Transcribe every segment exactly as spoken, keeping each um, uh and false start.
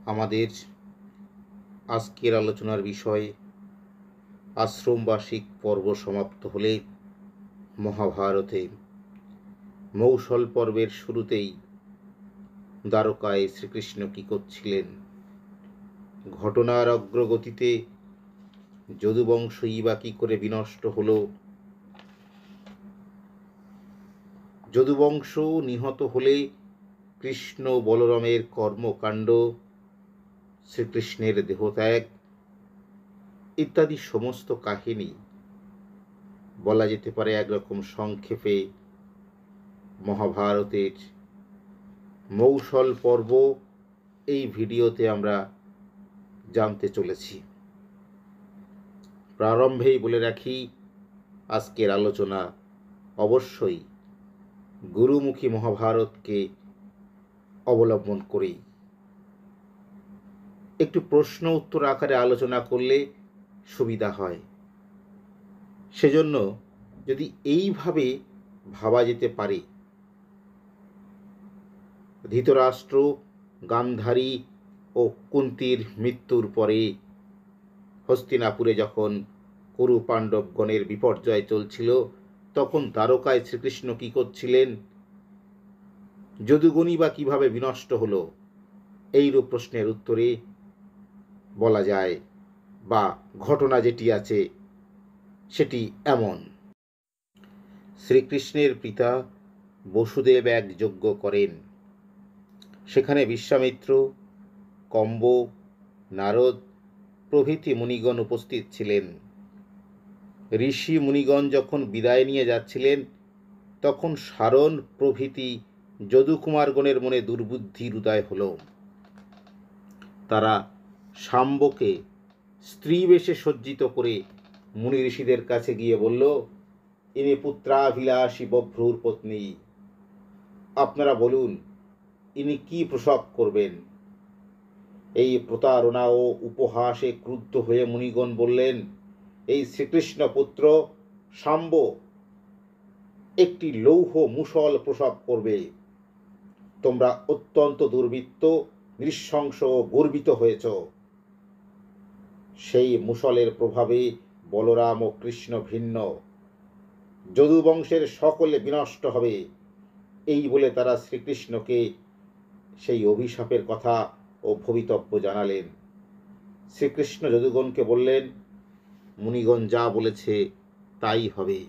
আমাদের আজকের আলোচনার বিষয় আশ্রমবাসিক পর্ব সমাপ্ত হলে মহাভারতে মৌসল পর্বের শুরুতেই দ্বারকায় শ্রীকৃষ্ণ কী করছিলেন, ঘটনার অগ্রগতিতে যদুবংশই বা কী করে বিনষ্ট হল, যদুবংশ নিহত হলে কৃষ্ণ বলরামের কর্মকাণ্ড, শ্রীকৃষ্ণের দেহত্যাগ ইত্যাদি সমস্ত কাহিনী বলা যেতে পারে একরকম সংক্ষেপে মহাভারতের মৌসল পর্ব এই ভিডিওতে আমরা জানতে চলেছি। প্রারম্ভেই বলে রাখি, আজকের আলোচনা অবশ্যই গুরুমুখী মহাভারতকে অবলম্বন করেই। একটু প্রশ্ন উত্তর আকারে আলোচনা করলে সুবিধা হয়, সেজন্য যদি এইভাবে ভাবা যেতে পারে, ধৃতরাষ্ট্র, গান্ধারী ও কুন্তির মৃত্যুর পরে হস্তিনাপুরে যখন কুরু পাণ্ডবগণের বিপর্যয় চলছিল, তখন দ্বারকায় শ্রীকৃষ্ণ কী করছিলেন, যদুগণই বা কীভাবে বিনষ্ট হলো, এইরূপ প্রশ্নের উত্তরে বলা যায় বা ঘটনা যেটি আছে সেটি এমন। শ্রীকৃষ্ণের পিতা বসুদেব এক যজ্ঞ করেন। সেখানে বিশ্বামিত্র, কম্ব, নারদ প্রভৃতি মুনিগণ উপস্থিত ছিলেন। ঋষি মুনিগণ যখন বিদায় নিয়ে যাচ্ছিলেন, তখন সারণ প্রভৃতি যদুকুমারগণের মনে দুর্বুদ্ধির উদয় হল। তারা শাম্বকে স্ত্রী বেশে সজ্জিত করে মুনি ঋষিদের কাছে গিয়ে বলল, ইনি পুত্রাভিলাষী বভ্রুর পত্নী, আপনারা বলুন ইনি কি প্রসব করবেন। এই প্রতারণা ও উপহাসে ক্রুদ্ধ হয়ে মুনিগণ বললেন, এই শ্রীকৃষ্ণ পুত্র শাম্ব একটি লৌহ মুষল প্রসব করবে। তোমরা অত্যন্ত দুর্বৃত্ত, নৃশংস ও গর্বিত হয়েছ। সেই মুষলের প্রভাবে বলরাম ও কৃষ্ণ ভিন্ন, যদুবংশের সকলে বিনষ্ট হবে। এই বলে তারা শ্রীকৃষ্ণকে সেই অভিশাপের কথা ও ভবিতব্য জানালেন। শ্রীকৃষ্ণ যদুগণকে বললেন, মুনিগণ যা বলেছে তাই হবে।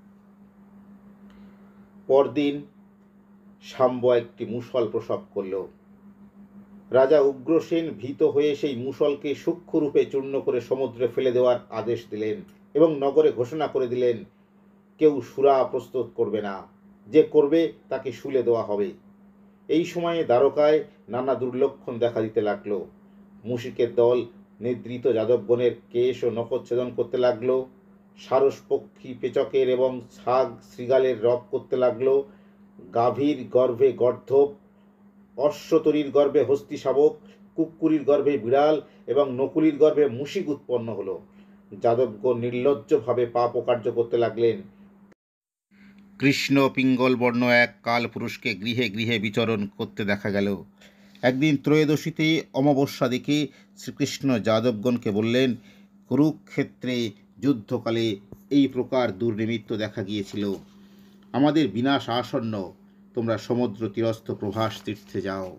পরদিন শাম্ব একটি মুষল প্রসব করল। রাজা উগ্রসেন ভীত হয়ে সেই মুষলকে সূক্ষ্মরূপে চূর্ণ করে সমুদ্রে ফেলে দেওয়ার আদেশ দিলেন এবং নগরে ঘোষণা করে দিলেন, কেউ সুরা প্রস্তুত করবে না, যে করবে তাকে শুলে দেওয়া হবে। এই সময়ে দ্বারকায় নানা দুর্লক্ষণ দেখা দিতে লাগল। মুশিকের দল নিদ্রিত যাদবগণের কেশ ও নখচ্ছেদন করতে লাগলো, সারস পক্ষী পেচকের এবং ছাগ শৃগালের রব করতে লাগলো, গাভীর গর্ভে গর্ধব, অশ্বতরীর গর্ভে হস্তি শাবক, কুক্কুরির গর্ভে বিড়াল এবং নকুলির গর্ভে মুশিক উৎপন্ন হলো। যাদবগণ নির্লজ্জভাবে পাপ কার্য করতে লাগলেন। কৃষ্ণ পিঙ্গল বর্ণ এক কাল পুরুষকে গৃহে গৃহে বিচরণ করতে দেখা গেল। একদিন ত্রয়োদশীতে অমাবস্যা দেখে শ্রীকৃষ্ণ যাদবগণকে বললেন, কুরুক্ষেত্রে যুদ্ধকালে এই প্রকার দুর্নিমিত্ত দেখা গিয়েছিল। আমাদের বিনাশ আসন্ন, তোমরা সমুদ্র তীরস্থ প্রভাস তীর্থে যাও।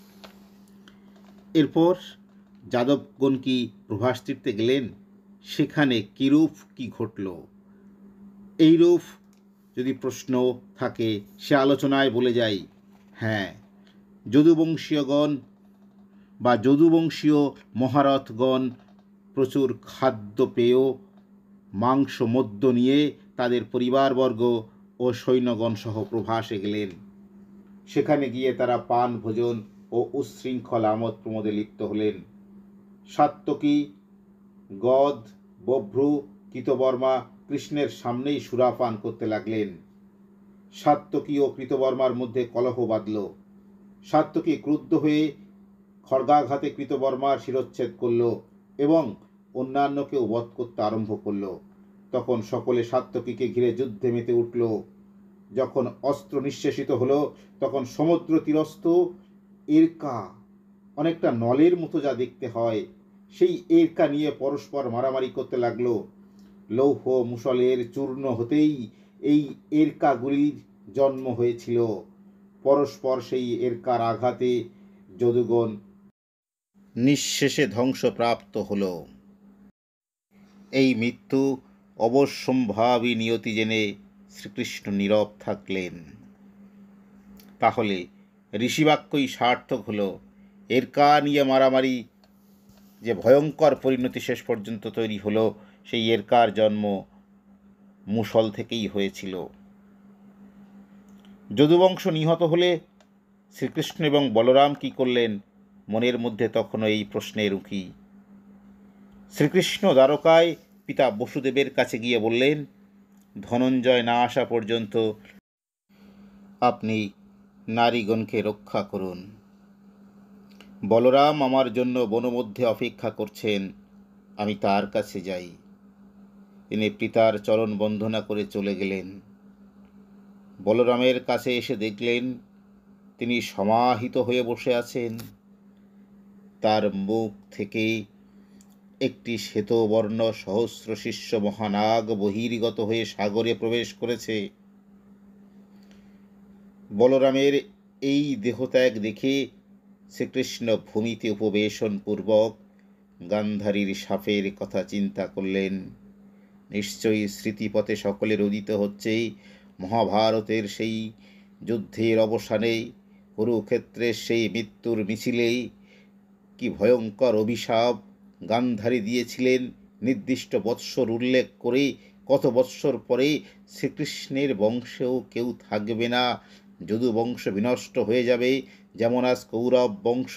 এরপর যাদবগণ কি প্রভাস তীর্থে গেলেন। সেখানে কিরূপ কি ঘটল, এইরূপ যদি প্রশ্ন থাকে সে আলোচনায় বলে যাই। হ্যাঁ, যদুবংশীয়গণ বা যদুবংশীয় মহারথগণ প্রচুর খাদ্যপেয়, মাংস মদ্য নিয়ে তাদের পরিবারবর্গ ও সৈন্যগণ সহ প্রভাসে গেলেন। সেখানে গিয়ে তারা পান ভোজন ও উচ্ছৃঙ্খল আমোদ প্রমোদে লিপ্ত হলেন। সাত্তকী, গদ, বভ্রু, কৃতবর্মা কৃষ্ণের সামনেই সুরাপান করতে লাগলেন। সাত্তকী ও কৃতবর্মার মধ্যে কলহ বাঁধল। সাত্তকী ক্রুদ্ধ হয়ে খড়গাঘাতে কৃতবর্মার শিরচ্ছেদ করল এবং অন্যান্যকেও বধ করতে আরম্ভ করল। তখন সকলে সাত্তকীকে ঘিরে যুদ্ধে মেতে উঠল। যখন অস্ত্র নিঃশেষিত হলো, তখন সমুদ্র তীরস্থ ইরকা অনেকটা নলের মতো যা দেখতে হয়, সেই এরকা নিয়ে পরস্পর মারামারি করতে লাগলো। লৌহ মুসলের চূর্ণ হতেই এই এরকাগুলির জন্ম হয়েছিল। পরস্পর সেই এরকার আঘাতে যদুগণ নিঃশেষে ধ্বংসপ্রাপ্ত হল। এই মৃত্যু অবশ্যম্ভাবী নিয়তি জেনে শ্রীকৃষ্ণ নীরব থাকলেন। তাহলে ঋষিবাক্যই সার্থক হলো। এরকা নিয়ে মারামারি যে ভয়ঙ্কর পরিণতি শেষ পর্যন্ত তৈরি হলো, সেই এরকার জন্ম মুসল থেকেই হয়েছিল। যদুবংশ নিহত হলে শ্রীকৃষ্ণ এবং বলরাম কী করলেন? মনের মধ্যে তখনও এই প্রশ্নের উঁকি। শ্রীকৃষ্ণ দ্বারকায় পিতা বসুদেবের কাছে গিয়ে বললেন, ধনঞ্জয় না আসা পর্যন্ত আপনি নারীগণকে রক্ষা করুন। বলরাম আমার জন্য বনমধ্যে অপেক্ষা করছেন, আমি তার কাছে যাই। তিনি পিতার চরণ বন্দনা করে চলে গেলেন। বলরামের কাছে এসে দেখলেন তিনি সমাহিত হয়ে বসে আছেন। তার মুখ থেকে একটি শ্বেতবর্ণ সহস্র শিষ্য মহানাগ বহির্গত হয়ে সাগরে প্রবেশ করেছে। বলরামের এই দেহত্যাগ দেখে শ্রীকৃষ্ণ ভূমিতে উপবেশনপূর্বক গান্ধারীর সাপের কথা চিন্তা করলেন। নিশ্চয়ই স্মৃতিপথে সকলের উদিত হচ্ছে মহাভারতের সেই যুদ্ধের অবসানে, কুরুক্ষেত্রের সেই মৃত্যুর মিছিলেই কি ভয়ঙ্কর অভিশাপ গান্ধারী দিয়েছিলেন নির্দিষ্ট বৎসর উল্লেখ করে। কত বৎসর পরে শ্রীকৃষ্ণের বংশেও কেউ থাকবে না, যদু বংশ বিনষ্ট হয়ে যাবে, যেমন আজ কৌরব বংশ।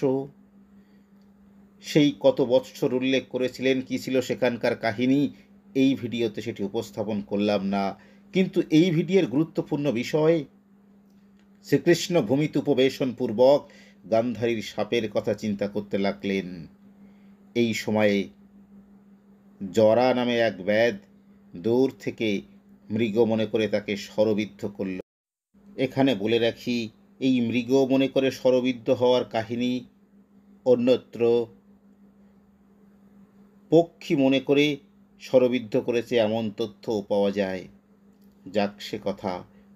সেই কত বৎসর উল্লেখ করেছিলেন, কী ছিল সেখানকার কাহিনী, এই ভিডিওতে সেটি উপস্থাপন করলাম না। কিন্তু এই ভিডিওর গুরুত্বপূর্ণ বিষয়, শ্রীকৃষ্ণ ভূমিতে উপবেশনপূর্বক গান্ধারীর সাপের কথা চিন্তা করতে লাগলেন। এই সময়ে জরা নামে এক ব্যাধ দূর থেকে মৃগ মনে করে তাকে শরবিদ্ধ করল। এখানে বলে রাখি, এই মৃগ মনে করে শরবিদ্ধ হওয়ার কাহিনী অন্যত্র পক্ষী মনে করে শরবিদ্ধ করেছে এমন তথ্যও পাওয়া যায়। যাক সে কথা।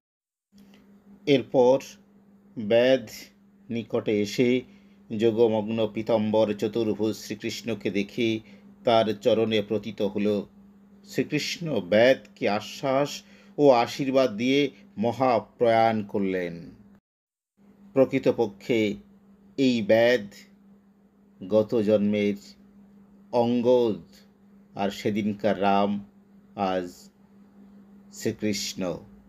এরপর ব্যাধ নিকটে এসে যোগমগ্ন পীতাম্বর চতুর্ভুজ শ্রীকৃষ্ণকে দেখে তার চরণে প্রতীত হল। শ্রীকৃষ্ণ ব্যাধকে আশ্বাস ও আশীর্বাদ দিয়ে মহাপ্রয়াণ করলেন। প্রকৃতপক্ষে এই ব্যাধ গত জন্মের অঙ্গদ, আর সেদিনকার রাম আজ শ্রীকৃষ্ণ।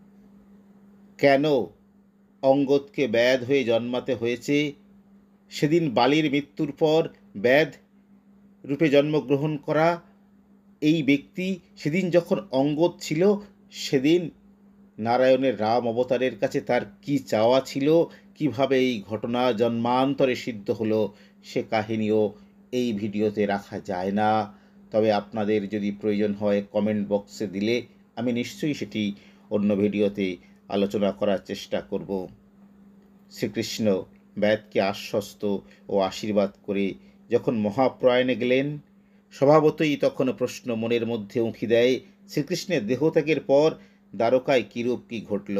কেন অঙ্গদকে ব্যাধ হয়ে জন্মাতে হয়েছে? সেদিন বালির মৃত্যুর পর ব্যাধ রূপে জন্মগ্রহণ করা এই ব্যক্তি সেদিন যখন অঙ্গদ ছিল, সেদিন নারায়ণের রাম অবতারের কাছে তার কি চাওয়া ছিল, কিভাবে এই ঘটনা জন্মান্তরে সিদ্ধ হলো, সে কাহিনীও এই ভিডিওতে রাখা যায় না। তবে আপনাদের যদি প্রয়োজন হয় কমেন্ট বক্সে দিলে আমি নিশ্চয়ই সেটি অন্য ভিডিওতে আলোচনা করার চেষ্টা করব। শ্রীকৃষ্ণ ব্যাধকে আশ্বস্ত ও আশীর্বাদ করে যখন মহাপ্রয়াণে গেলেন, স্বভাবতই তখন প্রশ্ন মনের মধ্যে উঁকি দেয়, শ্রীকৃষ্ণের দেহত্যাগের পর দ্বারকায় কীরূপ কী ঘটল।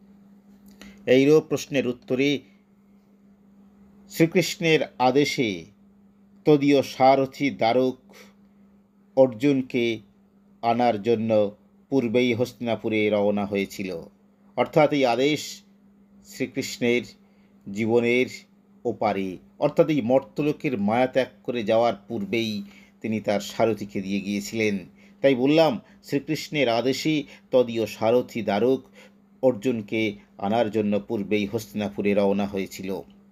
এইরূপ প্রশ্নের উত্তরে শ্রীকৃষ্ণের আদেশে তদীয় সারথি দ্বারক অর্জুনকে আনার জন্য পূর্বেই হস্তিনাপুরে রওনা হয়েছিল। অর্থাৎ এই আদেশ শ্রীকৃষ্ণের জীবনের ওপারে, অর্থাৎ এই মর্তলোকের মায়া ত্যাগ করে যাওয়ার পূর্বেই তিনি তার সারথিকে দিয়ে গিয়েছিলেন। তাই বললাম, শ্রীকৃষ্ণের আদেশে তদীয় সারথি দ্বারক অর্জুনকে আনার জন্য পূর্বেই হস্তিনাপুরে রওনা হয়েছিল।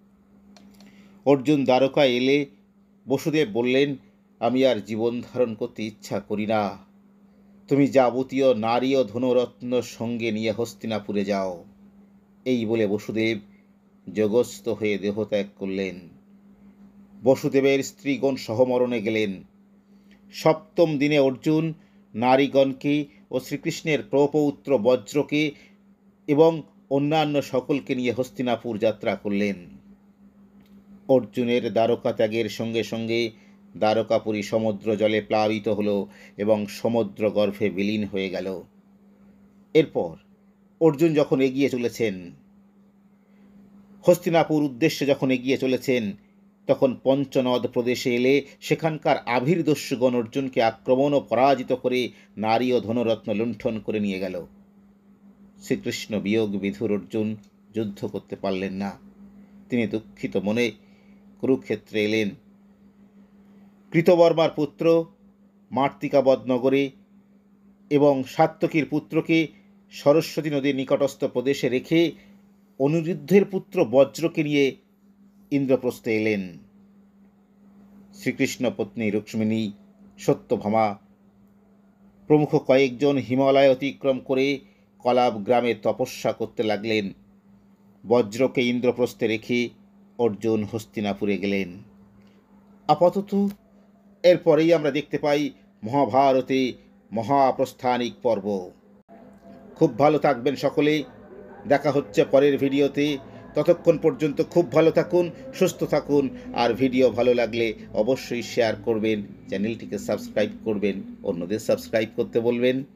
অর্জুন দ্বারকায় এলে বসুদেব বললেন, আমি আর জীবন ধারণ করতে ইচ্ছা করি না, তুমি যাবতীয় নারী ও ধনরত্ন সঙ্গে নিয়ে হস্তিনাপুরে যাও। এই বলে বসুদেব যোগস্থ হয়ে দেহত্যাগ করলেন। বসুদেবের স্ত্রীগণ সহমরণে গেলেন। সপ্তম দিনে অর্জুন নারীগণকে ও শ্রীকৃষ্ণের প্রপৌত্র বজ্রকে এবং অন্যান্য সকলকে নিয়ে হস্তিনাপুর যাত্রা করলেন। অর্জুনের দ্বারকা ত্যাগের সঙ্গে সঙ্গে দ্বারকাপুরী সমুদ্র জলে প্লাবিত হলো এবং সমুদ্র গর্ভে বিলীন হয়ে গেল। এরপর অর্জুন যখন এগিয়ে চলেছেন, হস্তিনাপুর উদ্দেশ্যে যখন এগিয়ে চলেছেন, তখন পঞ্চনদ প্রদেশে এলে সেখানকার আবির্দস্যুগণ অর্জুনকে আক্রমণ ও পরাজিত করে নারী ও ধনরত্ন লুণ্ঠন করে নিয়ে গেল। শ্রীকৃষ্ণ বিয়োগ বিধুর অর্জুন যুদ্ধ করতে পারলেন না। তিনি দুঃখিত মনে কুরুক্ষেত্রে এলেন। কৃতবর্মার পুত্র মার্তিকাবধ নগরে এবং সাত্যকীর পুত্রকে সরস্বতী নদীর নিকটস্থ প্রদেশে রেখে অনিরুদ্ধের পুত্র বজ্রকে নিয়ে ইন্দ্রপ্রস্থে এলেন। শ্রীকৃষ্ণ পত্নী রুক্মিণী, সত্যভামা প্রমুখ কয়েকজন হিমালয় অতিক্রম করে কলাব গ্রামে তপস্যা করতে লাগলেন। বজ্রকে ইন্দ্রপ্রস্থে রেখে অর্জুন হস্তিনাপুরে গেলেন। আপাতত এরপরেই আমরা দেখতে পাই মহাভারতে মহাপ্রস্থানিক পর্ব। খুব ভালো থাকবেন সকলে, দেখা হচ্ছে পরের ভিডিওতে। ততক্ষণ পর্যন্ত খুব ভালো থাকুন, সুস্থ থাকুন, আর ভিডিও ভালো লাগলে অবশ্যই শেয়ার করবেন, চ্যানেলটিকে সাবস্ক্রাইব করবেন, অন্যদের সাবস্ক্রাইব করতে বলবেন।